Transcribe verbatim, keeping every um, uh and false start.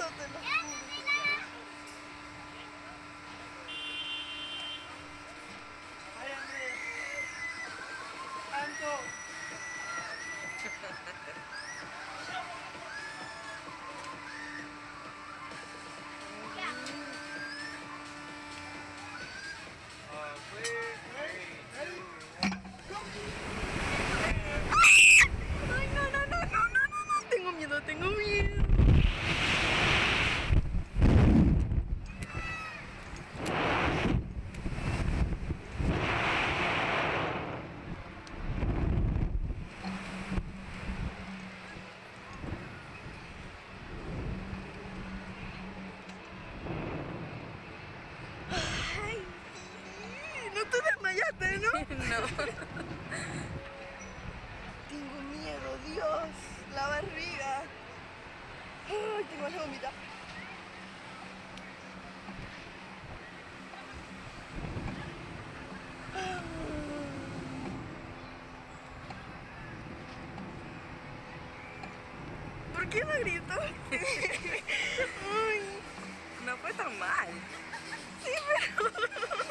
te lo juro. Ay, Andrés. Anto. Ay, no, no, no, no, no, no, no. Tengo miedo, tengo miedo. Ay, no te desmayaste, ¿no? No. Tengo miedo, Dios. La barriga. Ay, tengo ganas de vomitar. ¿Por qué me gritó? Ay, No fue tan mal. sí, pero...